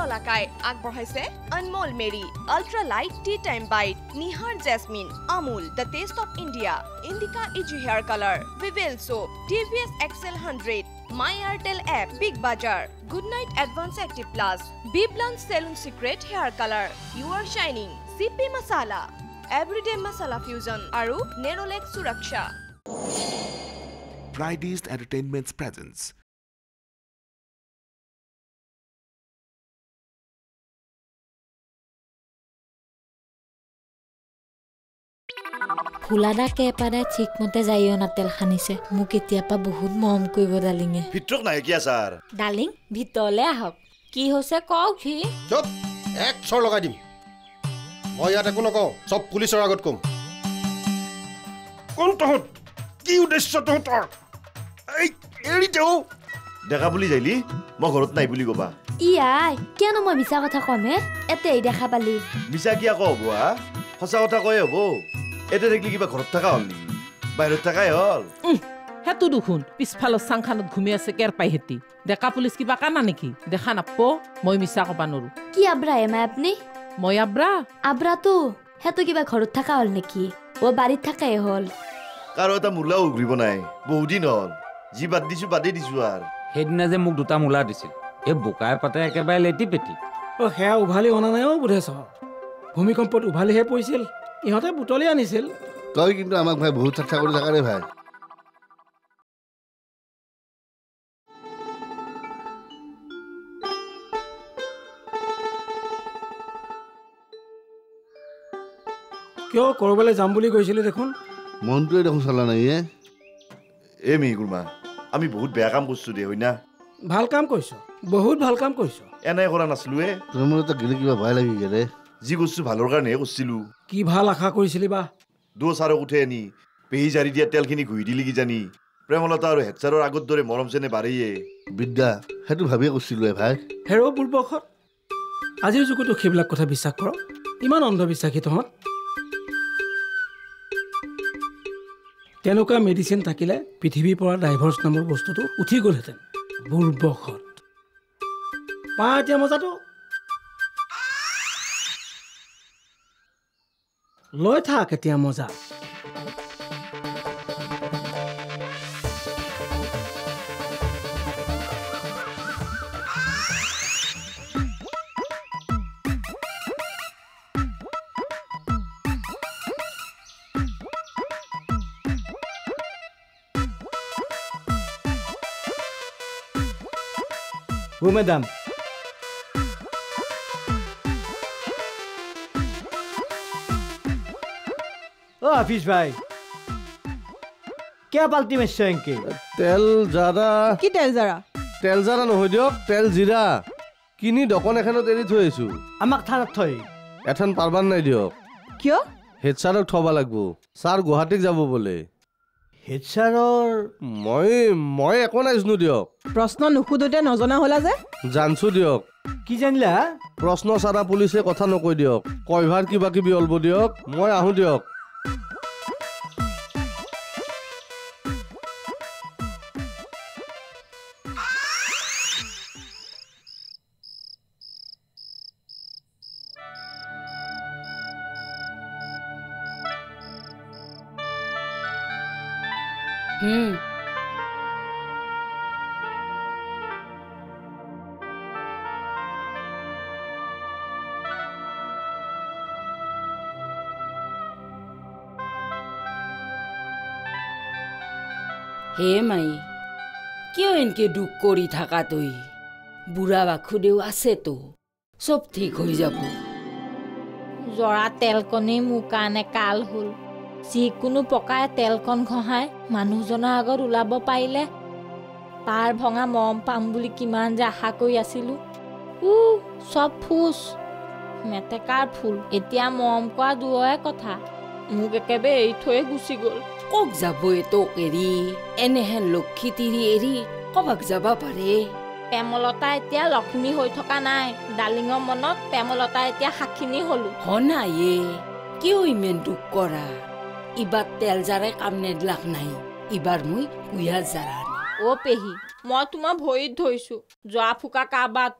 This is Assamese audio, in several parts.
শলাকাই আগবঢ়াইছে Anmol Marie ultra light tea time bite Nihar jasmine Amul the taste of India Indica easy hair colour Vivel soap TVS XL 100 my Airtel app Big Bazaar Good Night advance active plus B Blunt salon secret hair colour you are shining চিপি মছালা এভৰিডে মছালা ফিউজন আৰু নেৰলেক সুৰক্ষা Friday's Entertainment's presence. ফুলাদা কেপাৰে ঠিকমতে যাইও না তেল খানিছে মোক কেতিয়াবা বহুত মৰম কৰিব ডালিঙে ভিতৰক নাই কিয়া ছাৰ ডালিং ভিতৰলে আহক কি হৈছে কওক সি চুপ এক চৰ লগাই দিম মই ইয়াত একো নকওঁ চব পুলিচৰ আগত কম কোন তহঁত কি উদ্দেশ্য তহঁতৰ এই এৰি দেও দেখা বুলি যাইলি মই ঘৰত নাই বুলি কবা ইয়াই কেন মই মিছা কথা কমে এতেই দেখা পালি মিছা কিয়া কওঁ বুৱা সঁচা কথা কয়ে হ'ব এতে দেখলি কিবা ঘৰত থকা হ'ল নেকি বাহিৰত থাকাই হ'ল হেতু দেখোন পিছফালৰ চাংখানত ঘুমি আছে কেৰ পাই হেতি ডেকা পুলিচ কিবা কানা নেকি দেখা নাপো মই মিছা কবা নৰো কি আব্ৰা এমা আপনি মই আব্ৰা তো হেতু কিবা ঘৰত থাকা হ'ল নেকি ও বাড়িত থাকাই হ'ল কাৰো এটা মূলা উঘৰিব নাই বহুদিন হ'ল যি বাদ দিছো বাদেই দিছো আৰু সেইদিনা যে মোক দুটা মূলা দিছিল এই বোকাই পাতে একেবাৰে লেটি পেটি সেয়া উভালি অনা নাই বোধেছ ভূমিকম্পত উভালিহে পৰিছিল ইহঁতে বুটলি আনিছিল তই কিন্তু আমাক ভাই বহুত ঠাট্টা কৰি থাকা ৰে ভাই কিয় কৰবালৈ যাম বুলি কৈছিলে দেখোন মনটোৱে দেখোন চলা নাই এ মিগুৰমা আমি বহুত বেয়া কাম কৰিছো দে হয় না ভাল কাম কৰিছ বহুত ভাল কাম কৰিছ এনে কৰা নাছিলো তোৰ মনত গেলে কিবা ভয় লাগি গেলে যি কৰিছো ভালৰ কাৰণেহে কৰিছিলো কি ভাল আশা কৰিছিলি বা ছাৰক উঠে আনি পেহী জাৰি দিয়া তেলখিনি ঘুহি দিলি কিজানি প্ৰেমলতা আৰু হেডছাৰৰ আগত দৰে মৰম চেনে বাঢ়িয়ে বিদ্যা সেইটো ভাবিয়ে কৰিছিলো ভাই হেৰ পূৰ্বকত আজিৰ যুগতো সেইবিলাক কথা বিশ্বাস কৰ ইমান অন্ধবিশ্বাসী তহঁত তেনেকুৱা মেডিচিন থাকিলে পৃথিৱীৰ পৰা ডাইভৰ্চ নামৰ বস্তুটো উঠি গ'লহেঁতেন পূৰ্বকত পা এতিয়া মজাটো লৈ থাক এতিয়া মজা वो मैडम ओ हाफिज भाई क्या बाल्टी में शेंके তেল জাৰা কি তেল জাৰা তেল জাৰা নহয় দিয়ক তেল জিৰা কিনি দোকান এখনত এৰি থৈ আহিছো আমাক থানাত থৈ এখন পাৰবান নাই দিয়ক কিয় হেড ছাৰক থব লাগিব ছাৰ গুৱাহাটীক যাব বোলে হেড ছাৰৰ মই একো নাই জানো দিয়ক প্ৰশ্ন নুসুধোতে নজনা হলা যে জানছো দিয়ক কি জানিলা প্ৰশ্ন চাৰা পুলিচে কথা নকয় দিয়ক কয়ভাৰ কিবা কিবি অলব দিয়ক মই আহো দিয়ক হে মাই কিয় এনকে দুখ কৰি থাকা তই বুঢ়া বাখুদেও আছে তো চব ঠিক হৈ যাব জৰা তেলকণেই মোৰ কাৰণে কাল হ'ল যিকোনো পকাই তেলকণ ঘঁহাই মানুহজনৰ আগত ওলাব পাৰিলে তাৰ ভঙা মৰম পাম বুলি কিমান যে আশা কৰি আছিলো চব ফুচ মেটেকাৰ ফুল এতিয়া মৰম কৰা দূৰৰে কথা মোক একেবাৰে এৰি থৈ গুচি গ'ল কক যাব তোক এৰি এনেহেন লক্ষী তিৰি এৰি কবাক যাবা পাৰে প্ৰেমলতা এতিয়া লক্ষ্মী হৈ থকা নাই ডালিঙৰ মনত প্ৰেমলতা এতিয়া সাক্ষিনী হলো হনায়ে কিয় ইমান দুখ কৰা ইবাৰ তেল জাৰে কাম নেদলাক নাই ইবাৰ মই কুঁহিয়াৰ জাৰা অ পেহী মই তোমাৰ ভৰিত ধৰিছো যোৱা ফুকা কাবাটো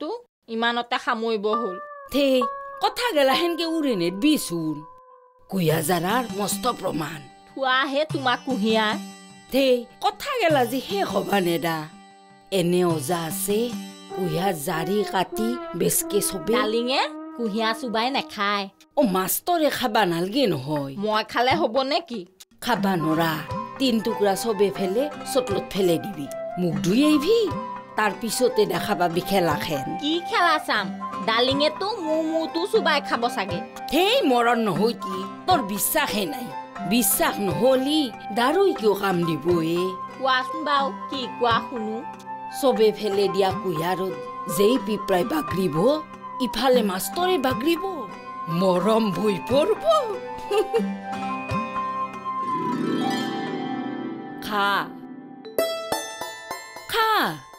ইমানতে সামৰিব হ'ল থেই কথা গেলা হেনকে উৰে নেদবিচোন কুঁহিয়া জাৰাৰ মস্ত প্ৰমাণ থোৱাহে তোমাক কুঁহিয়া থেই কথা গেলা যি শেষ হবা নেদা এনে অজা আছে কুঁহিয়া জাৰি কাটি বেচকে চবে ডালিঙে কুঁহিয়া চুবাই নাখায় মাষ্টৰে খাবা নালগে নহয় মই খালে হ'ব নেকি খাবা নৰা 3 টুকুৰা চবে ফেলে চটলত ফেলে দিবি মুখ ধুই আহিবি তাৰ পিছতে দেখা পাবি খেলাখেন কি খেলা চাম ডালিঙেতো মূৰটো চুবাই খাব চাগে সেই মৰণ নহয় কি তোৰ বিশ্বাসে নাই বিশ্বাস নহলি দাৰুই কিয় কাম দিব কোৱাচোন বাৰু কি কোৱা শুনো চবে ফেলে দিয়া কুঁহিয়াৰত যেই পিপৰাই বাগৰিব ইফালে মাষ্টৰে বাগৰিব মৰম ভই পৰব খা খা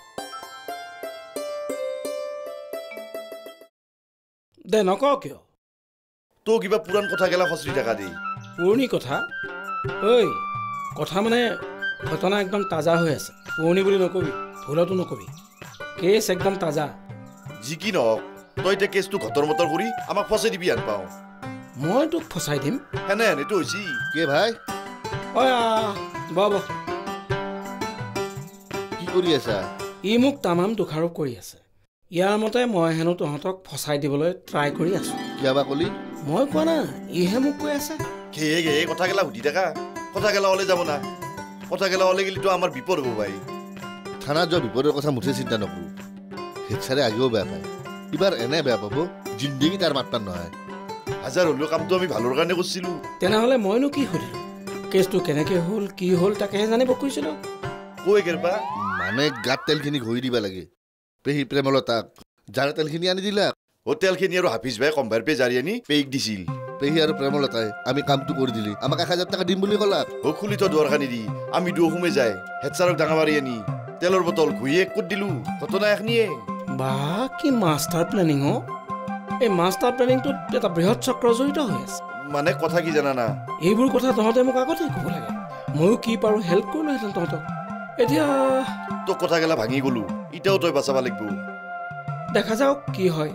দে নক কিয় তো কিবা পুৰাণ কথা গেলা খচৰি থকা দেই পুৰণি কথা ঐ কথা মানে ঘটনা একদম তাজা হৈ আছে পুৰণি বুলি নকবি ভুলতো নকবি কেছ একদম তাজা যি কি নহওক তই এতিয়া কেছটো ঘটৰ মটৰ কৰি আমাক ফচাই দিবি আন পাওঁ মই তোক ফচাই দিম হেনে এইটো হৈছে কে ভাই ঐ বাব কি কৰি আছা ই মোক তামাম দোষাৰোপ কৰি আছে ইয়াৰ মতে মই হেনো তহঁতক ফচাই দিবলৈ ট্ৰাই কৰি আছো কিয়াবা কলি মই কোৱা না ইহে মোক কৈ আছে ঘে কথা গেলা সুধি থাকা কথা গেলা হলে যাব না কথা গেলা হলে গেলিতো আমাৰ বিপদ হ'ব ভাই থানাত যোৱা বিপদৰ কথা মুঠে চিন্তা নকৰো হেডচাৰে আগেও বেয়া পায় এবাৰ এনে বেয়া পাব জিন্দগী তাৰ মাতপান নহয় হাজাৰ হলেও কামটো আমি ভালৰ কাৰণে কৰিছিলো তেনেহ'লে মইনো কি সুধিলো কেছটো কেনেকে হ'ল কি হ'ল তাকেহে জানিব কৈছিলো কৈ কেৰপা মানে গাত তেলখিনি ঘঁহি দিব লাগে পেহী প্ৰেমলতাক যাৰে তেলখিনি আনি দিলা হোটেলখিনি আৰু হাফিজ ভাই কম্ভাৰ পে জাৰি আনি পেইক দিছিল পেহী আৰু প্ৰেমলতাই আমি কামটো কৰি দিলি আমাক 1000 টকা দিম বুলি ক'লাক খুলি তো দুৱাৰখানি দি আমি দুয়ো সোমাই যায় হেডচাৰক ডাঙা মাৰি আনি তেলৰ বটল ঘঁহি এক ক'ত দিলো ঘটনা এখনিয়ে বা কি মাষ্টাৰ প্লেনিং এই মাষ্টাৰ প্লেনিংটোত এটা বৃহৎ চক্ৰ জড়িত হৈ আছে মানে কথা কি জানা না এইবোৰ কথা তহঁতে মোক আগতে ক'ব লাগে ময়ো কি পাৰো হেল্প কৰিলোহেঁতেন তহঁতক এতিয়া তোক কথা গেলা ভাঙি গলো এতিয়াও তই বাচাব লাগিব দেখা যাওক কি হয়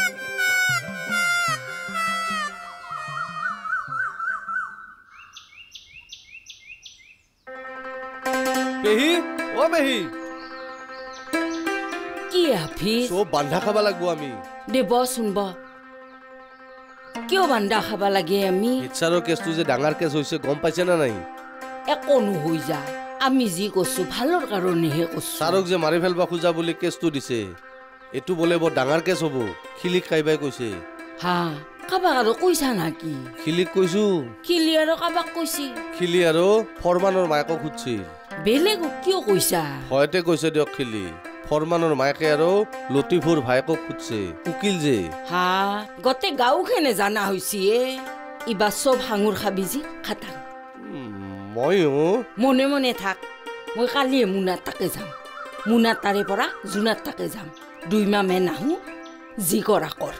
পেহী অ পেহী কি হাফিজ চব বান্ধা খাব লাগিব আমি দে বচোন ব কিয় বান্ধা খাব লাগে আমি হেডচাৰৰ কেছটো যে ডাঙৰ কেছ হৈছে গম পাইছে না নাই একো নহৈ যা আমি যি কৈছো ভালৰ কাৰণেহে কৈছো ছাৰক যে মাৰি ফেলবা খোজা বুলি কেছটো দিছে এইটো বোলে বৰ ডাঙৰ কেছ হ'ব খিলিক কাইবাই কৈছে হা কাবাক আৰু কৈছা নাকি খিলিক কৈছো খিলি আৰু কাবাক কৈছি খিলি আৰু ফৰমানৰ মায়েকক সুধছিল বেলেগক কিয় কৈছা হয়তে কৈছে দিয়ক খিলি ফৰমানৰ মায়েকে আৰু লতিফুৰ ভায়েকক সুধছে উকিল যে হা গতে গাঁওখনে জানা হৈছে ইবাৰ চব হাঙুৰ খাবি যি খাটাং ময়ো মনে মনে থাক মই কালিয়ে মুনাৰ তাকে যাম মুনাৰ তাৰে পৰা জোনাৰ তাকে যাম 2 মাহ মে নাহো যি কৰা কৰ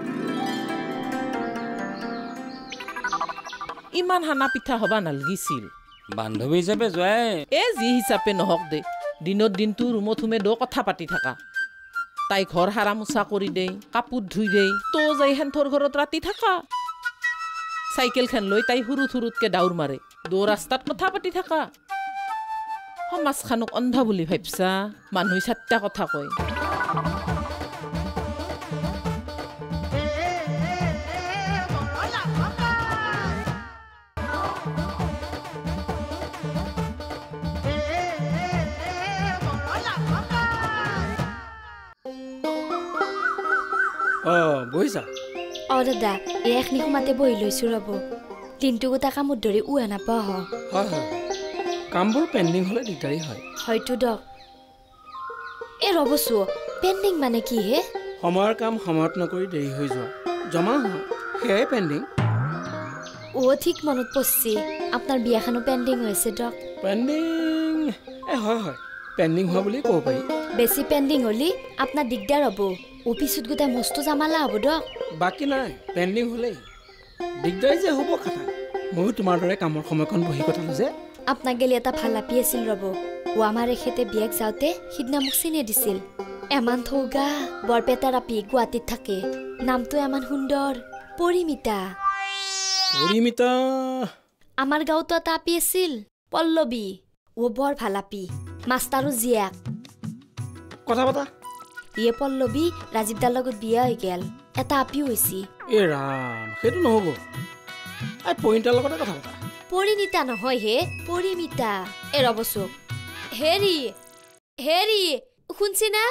ইমান হানা পিঠা হবা নালগিছিল বান্ধৱী হিচাপে যোৱাই যি হিচাপে নহওক দে দিনত দিনটো ৰুমত সোমে কথা পাতি থাকা তাই ঘৰ হাৰা মোচা কৰি দেই কাপোৰ ধুই দেই তো যাই হেনথৰ ঘৰত ৰাতি থাকা চাইকেলখন লৈ তাই সৰু থুৰুতকে দাউৰ মাৰে ৰাস্তাত কথা পাতি থাকা সমাজখনক অন্ধ বুলি ভাবছা মানুহে 7টা কথা কয় বহিছা দাদা এই এখনি সোমাতে বহি লৈছো ৰ'ব দিনটো গোটা কামত ধৰি উৱা নাপাওঁ হয় কামবোৰ পেণ্ডিং হ'লে দিগদাৰী হয় হয়তো দক এই ৰ'বছো পেণ্ডিং মানে কি হে সময়ৰ কাম সময়ত নকৰি দেৰি হৈ যোৱা জমা হোৱা সেয়াই পেণ্ডিং ঠিক মনত পৰছি আপোনাৰ বিয়াখনো পেণ্ডিং হৈছে দক পেণ্ডিং হয় পেণ্ডিং হোৱা বুলি ক'ব পাৰি বেছি পেণ্ডিং হ'লি আপোনাৰ দিগদাৰ হ'ব অফিচত গোটাই মস্ত জামালা হ'ব দক বাকী নাই পেণ্ডিং হ'লেই দিগদাৰী যে হ'ব খাটা ময়ো তোমাৰ দৰে কামৰ সময়কণ বহি কটালো যে আপোনাক গেলি এটা ভাল আপি আছিল ৰ'ব আমাৰ এখেতে বিয়াক যাওঁতে সিদিনা মোক চিনে দিছিল এমান থৌগা বৰপেটাৰ আপি গুৱাহাটীত থাকে নামটো এমান সুন্দৰ পৰিমিতা পৰিমিতা আমাৰ গাঁৱতো এটা আপি আছিল পল্লৱী ও বৰ ভাল আপি মাষ্টাৰো জীয়াক কথা পতা ইয়ে পল্লৱী ৰাজীৱ দাৰ লগত বিয়া হৈ গেল এটা আপি হৈছি এ ৰাম সেইটো নহ'ব এই পৰিমিতাৰ লগতে কথা পতা পৰিণীতা নহয় হে পৰিমিতা এ ৰবছো হেৰি হেৰি শুনছি না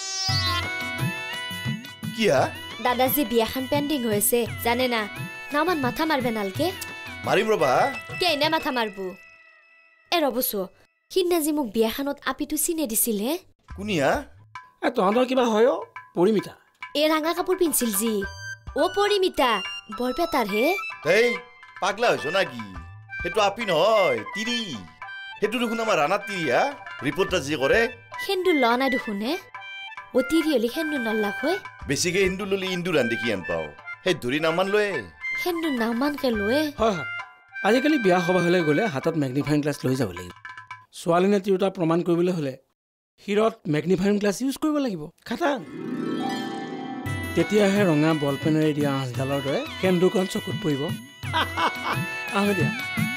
কিয়া দাদাজি বিয়াখান পেণ্ডিং হৈছে জানে না নামান মাথা মাৰবে নালকে মাৰিম ৰবা কেনে মাথা মাৰবো এ ৰবছো সিদিনাজি মোক বিয়াখানত আপিটো চিনে দিছিল হে কুনিয়া তহঁতৰ কিবা হয় পৰিমিতা এ ৰাঙা কাপোৰ পিন্ধিছিল যি অ পৰিমিতা বৰপেটাৰ হে এই পাগলা হৈছ না কি সেইটো আপি নহয় তিৰি সেইটো দেখোন আমাৰ ৰাণাত তিৰি হা ৰিপৰ্টটা যি কৰে সেন্দু ল নাই দেখোন হে অ তিৰি হলি সেন্দু নল্লাক হয় বেছিকে হিন্দু ললি ইন্দু ৰান্ধি কি আন পাওঁ সেই ধৰি নামান লৈ সেন্দু নামানকে লয়ে হয় হয় আজিকালি বিয়া সভালৈ গ'লে হাতত মেগনিফাইং গ্লাছ লৈ যাব লাগিব ছোৱালী নে তিৰোতা প্ৰমাণ কৰিবলৈ হ'লে শিৰত মেগনিফাইং গ্লাছ ইউজ কৰিব লাগিব খাটাং তেতিয়াহে ৰঙা বল পেনেৰে দিয়া আঁচডালৰ দৰে সেন্দুকণ চকুত পৰিব আহো দিয়া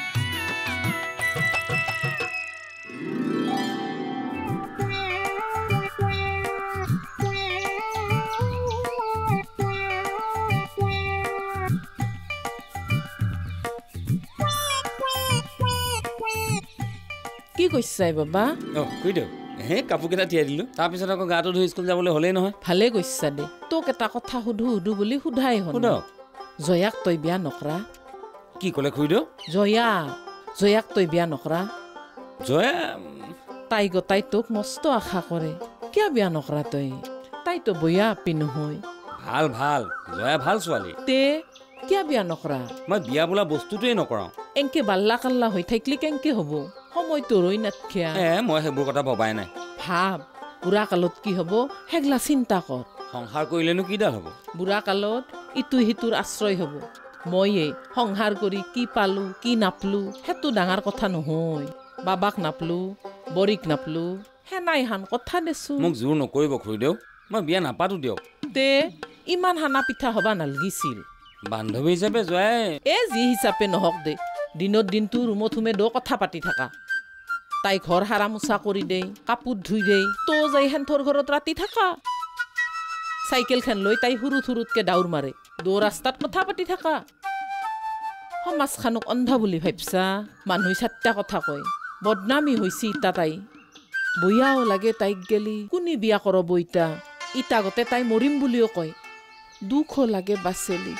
কি কৈছাই বাবা কৈ দিয়ক হে কাপোৰকেইটা তিয়াই দিলোঁ তাৰপিছত আকৌ গাটো ধুই স্কুল যাবলৈ হ'লেই নহয় ভালে কৈছা দে তোক এটা কথা সুধো সুধো বুলি সোধাই হ'ল জয়াক তই বিয়া নকৰা কি ক'লে খুইদেউ জয়াক তই বিয়া নকৰা জয়া তাই গোটাই তোক মস্ত আশা কৰে কিয় বিয়া নকৰা তই তাইতো বয়া আপি নহয় ভাল ভাল জয়া ভাল ছোৱালী তে কিয় বিয়া নকৰা মই বিয়া বোলা বস্তুটোৱেই নকৰাওঁ এনকে বাল্লা কাল্লা হৈ থাকিলে কেনকে হ'ব সময়টো ৰৈ নাথিয়া মই সেইবোৰ কথা ভবাই নাই ভাব বুঢ়া কালত কি হ'ব সেইগলা চিন্তা কৰ সংসাৰ কৰিলেনো কিডাল হ'ব বুঢ়া কালত ইটো সিটোৰ আশ্ৰয় হ'ব ময়ে সংসাৰ কৰি কি পালো কি নাপলো সেইটো ডাঙৰ কথা নহয় বাবাক নাপলো বৰিক নাপলো সেনাই হান কথা দেছো মোক জোৰ নকৰিব খুৰীদেউ মই বিয়া নাপাতো দিয়ক তে ইমান হানা পিঠা হবা নালগিছিল বান্ধৱী হিচাপে জয়াই যি হিচাপে নহওক দে দিনত দিনটো ৰুমত সোমে দ কথা পাতি থাকা তাই ঘৰ হাৰা মোচা কৰি দেই কাপোৰ ধুই দেই তো যাই হেন্থৰ ঘৰত ৰাতি থাকা চাইকেলখন লৈ তাই সৰু থুৰুতকে দাউৰ মাৰে দৌ ৰাস্তাত কথা পাতি থাকা সমাজখানক অন্ধা বুলি ভাবছা মানুহে চাৰিটা কথা কয় বদনামী হৈছে ইতা তাই বয়াও লাগে তাইক গেলি কোনে বিয়া কৰব ইতা গতে তাই মৰিম বুলিও কয় দুখো লাগে বাচেলি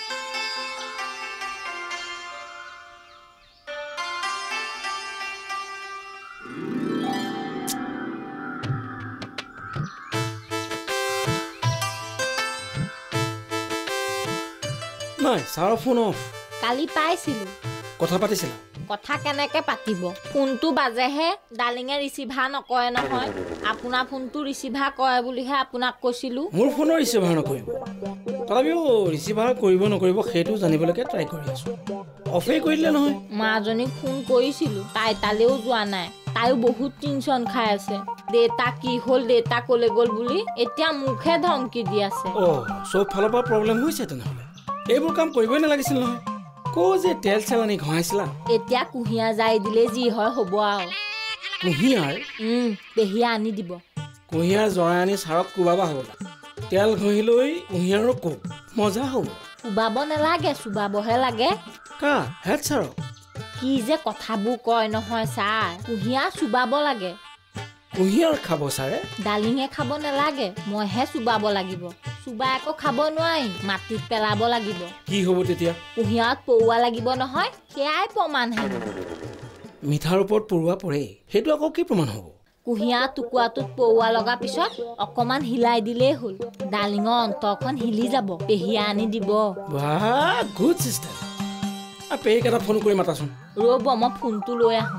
নাই ছাৰৰ ফোন অফ কালি পাইছিলো কথা পাতিছিলা কথা কেনেকে পাতিব ফোনটো বাজেহে ডালিঙে ৰিচিভাৰ নকৰে নহয় আপোনাৰ ফোনটো ৰিচিভাৰ কৰে বুলিহে আপোনাক কৈছিলো মোৰ ফোনৰ ৰিচিভাৰ নকৰিব তথাপিও ৰিচিভাৰ কৰিব নকৰিব সেইটো জানিবলৈকে ট্ৰাই কৰি আছো অফেই কৰি দিলে নহয় মাজনীক ফোন কৰিছিলো তাই তালেও যোৱা নাই তাইও বহুত টেনচন খাই আছে দেউতা কি হ'ল দেউতা কলে গ'ল বুলি এতিয়া মুখে ধমকি দি আছে চব ফালৰ পৰা প্ৰব্লেম হৈছে তেনেহ'লে এইবোৰ কাম কৰিবই নালাগিছিল নহয় যে তেল চেল আনি ঘঁহাইছিলা এতিয়া কুঁহিয়াৰ যাই দিলে যি হয় হ'ব আৰু কুঁহিয়াৰ পেহীয়া আনি দিব কুঁহিয়াৰ জৰাই আনি ছাৰক কোবাবা হ'ব তেল ঘঁহি লৈ কুঁহিয়াৰো কোব মজা হ'ব কোবাব নালাগে চুবাবহে লাগে হেড ছাৰক কি যে কথাবোৰ কয় নহয় ছাৰ কুঁহিয়াৰ চুবাব লাগে কুঁহিয়াৰ খাব ছাৰে ডালিঙে খাব নালাগে মইহে চুবাব লাগিব চুবাই আকৌ খাব নোৱাৰিম মাটিত পেলাব লাগিব কি হ'ব তেতিয়া কুঁহিয়াৰত পৰুৱা লাগিব নহয় সেয়াই প্ৰমাণ হে মিঠাৰ ওপৰত পৰুৱা পৰে সেইটো আকৌ কি প্ৰমাণ হ'ব কুঁহিয়াৰ টুকুৰাটোত পৰুৱা লগা পিছত অকমান হিলাই দিলেই হ'ল ডালিঙৰ অন্তৰখন হিলি যাব পেহীয়া আনি দিব গুড চিষ্টেম পেহীক এটা ফোন কৰি মাতাচোন ৰ'ব মই ফোনটো লৈ আহোঁ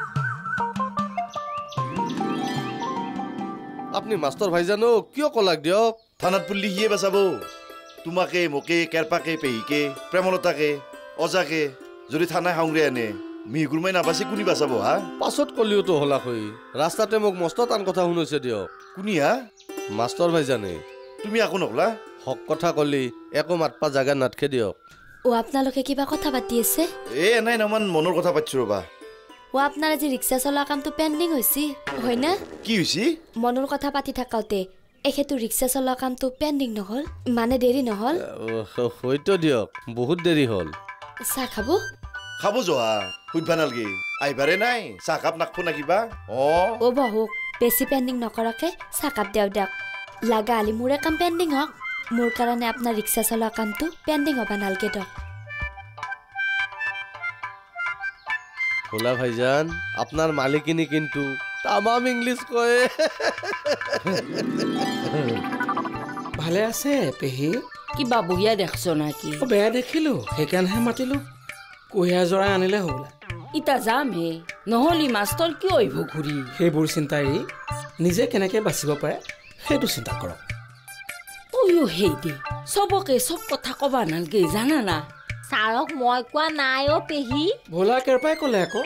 আপুনি মাষ্টৰ ভাইজানো কিয় কলাক দিয়ক থানাত পুলি সিয়ে বাচাব তোমাকে মোকে কেৰপাকে পেহীকে প্ৰেমলতাকে অজাকে যদি থানাই হাউৰে আনে মিহিগুৰমাই নাবাচি কোনি বাচাব হা পাছত কলিওতো হলা হৈ ৰাস্তাতে মোক মস্ত টান কথা শুনাইছে দিয়ক কোনি হা মাষ্টৰ ভাইজানে তুমি আকো নকলা হক কথা কলি একো মাতপা জাগা নাটকে দিয়ক ও আপোনালোকে কিবা কথা পাতি আছে এনাই নমান মনৰ কথা পাতিছো ৰবা ও আপোনাৰ আজি ৰিক্সা চলোৱা কামটো পেণ্ডিং হৈছে হয় না কি হৈছে মনৰ কথা পাতি থাকাওতে এখেতু ৰিক্সা চলোৱা কামটো পেণ্ডিং নহল মানে দেৰি নহল হয়তো দিয়ক বহুত দেৰি হল চাহ খাব খাব যোৱা সুধবা নালগে আইবাৰে নাই চাহ কাপ নাখব না কিবা ও বহুক বেছি পেণ্ডিং নকৰাকে চাহ কাপ দিয়ক লাগা আলি মোৰে কাম পেণ্ডিং হওক মোৰ কাৰণে আপোনাৰ ৰিক্সা চলোৱা কামটো পেণ্ডিং হ'ব নালগে দিয়ক ভোলা ভাইজান আপনার মালিকিনী কিন্তু তামাম ইংলিশ কয়ে ভালে আছে পেহী কিবা বহিয়া দেখছ নাকি বেয়া দেখিলো সেইকাৰণেহে মাতিলো কুঁহিয়াৰ জৰাই আনিলে হ'বলা ইতা যাম হে নহলি মাষ্টৰ কিয় আহিব ঘূৰি সেইবোৰ চিন্তা এৰি নিজে কেনেকে বাচিব পাৰে সেইটো চিন্তা কৰক অয়ো হেই দে চবকে চব কথা কবা নালগে জানা না ছাৰক মই কোৱা নাই অ পেহী ভোলা কেৰপাই ক'লে আকৌ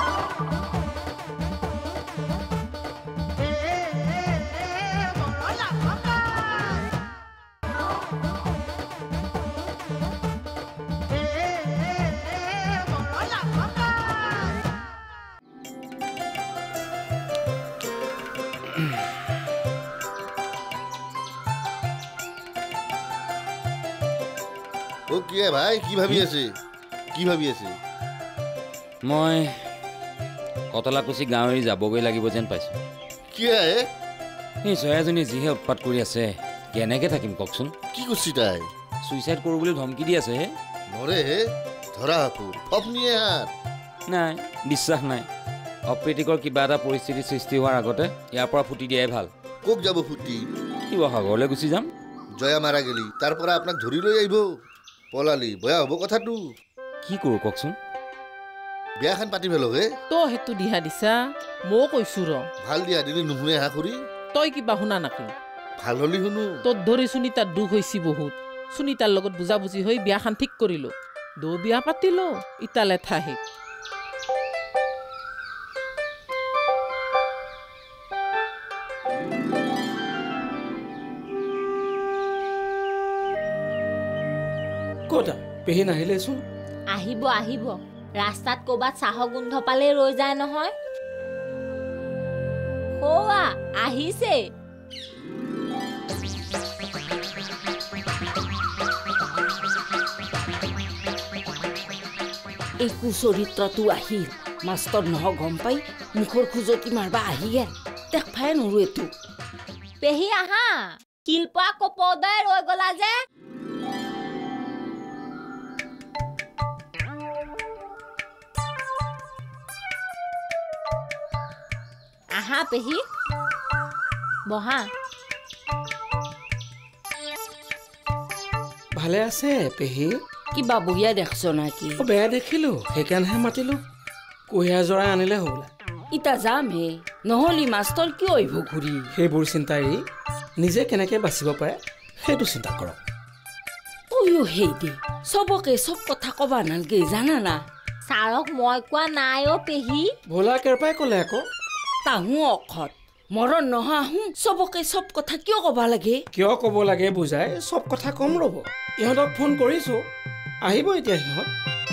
কি ভাই কি ভাবি আছে মই কতলাকুচি গাঁও এৰি যাবগৈ লাগিব যেন পাইছোঁ কি এই জয়াজনী যিহে উৎপাত কৰি আছে কেনেকৈ থাকিম কওকচোন কি কৰিছি তাই ছুইচাইড কৰোঁ বুলি ধমকি দি আছে নৰে ধৰা হাপুৰ ফপনিয়ে হাত নাই বিশ্বাস নাই অপ্ৰীতিকৰ কিবা এটা পৰিস্থিতি সৃষ্টি হোৱাৰ আগতে ইয়াৰ পৰা ফুটি দিয়াই ভাল কোক যাব ফুটি শিৱসাগৰলৈ গুচি যাম জয়া মাৰা গেলি তাৰ পৰা আপোনাক ধৰি লৈ আহিব পলালি বেয়া হ'ব কথাটো কি কৰোঁ কওকচোন বিয়াখন পাতি পেলো হে তো সেইটো দিহা দিছা মই কৈছো ৰ ভাল দিয়া দিলি নুশুনে হা কৰি তই কিবা শুনা নাকি ভাল হলি শুনো তোৰ ধৰি সুনীতাৰ দুখ হৈছে বহুত সুনীতাৰ লগত বুজাবুজি হৈ বিয়াখন ঠিক কৰিলো দৌ বিয়া পাতিলো ইতালে ঠাহি ক'তা পেহী নাহিলেচোন আহিব আহিব ৰাস্তাত ক'বাত চাহৰ গোন্ধ পালে ৰৈ যায় নহয় হোৱা আহিছে এই কুচৰিত্ৰটো আহিল মাষ্টৰ নহয় গম পাই মুখৰ খোজতি মাৰবা আহি গেল দেখবাই নৰো এইটো পেহী আহা কিলপা কপদাই ৰৈ গলা যে আহা পেহী বহা ভালে আছে পেহী কিবা বহিয়া দেখছ নাকি বেয়া দেখিলো সেইকাৰণেহে মাতিলো কুঁহিয়াৰ জৰাই আনিলে হ'বলা ইতা যাম হে নহলি মাষ্টৰ কিয় আহিব ঘূৰি সেইবোৰ চিন্তা এৰি নিজে কেনেকে বাচিব পাৰে সেইটো চিন্তা কৰক অয়ো হেই দে চবকে চব কথা কবা নালগে জানা না ছাৰক মই কোৱা নাই অ পেহী ভোলা কেৰপাই ক'লে আকৌ তাহো অখত মৰণ নহাহো চবকে চব কথা কিয় কবা লাগে কিয় ক'ব লাগে বুজাই চব কথা কম ৰ'ব ইহঁতক ফোন কৰিছো আহিব এতিয়া সিহঁত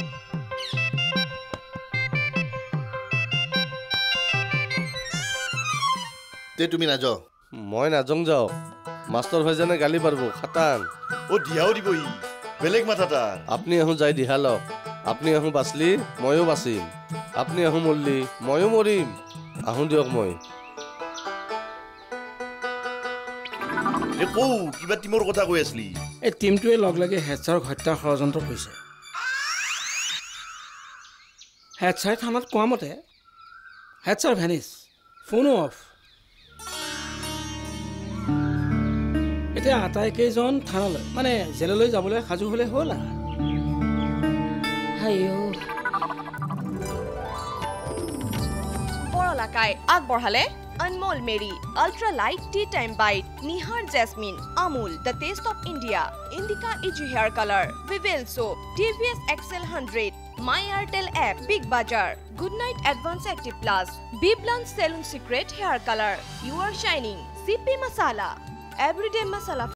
তুমি নাযাও মই নাজং যাও মাষ্টৰ ভাইজানে গালি পারব খাটান দিয়াও দিবহি বেলেগ মাথা তাৰ আপনি এখন যাই দিহা লওক আপনি এখন বাচলি ময়ো বাচিম আপনি এখন মরলি ময়ো মরিম আহোঁ দিয়ক মই কিবা টিমৰ কথা কৈ আছিলি এই টিমটোৱে লগ লাগি হেড ছাৰক হত্যাৰ ষড়যন্ত্ৰ কৰিছে হেড ছাৰে থানাত কোৱা মতে হেড ছাৰ ভেনিছ ফোনো অফ এতিয়া আটাইকেইজন থানালৈ মানে জেললৈ যাবলৈ সাজু হ'লে হ'ল Borola Kai আগবঢ়ালে Anmol Mary Ultra Light Tea Time Bite Nihar Jasmine Amul The Taste of India Indica Edgy Hair Color Vivel Soap TVS XL 100 My Airtel App Big Bazaar Good Night Advanced Active Plus Biblan Salon Secret Hair Color You Are Shining CP Masala. Everyday masala.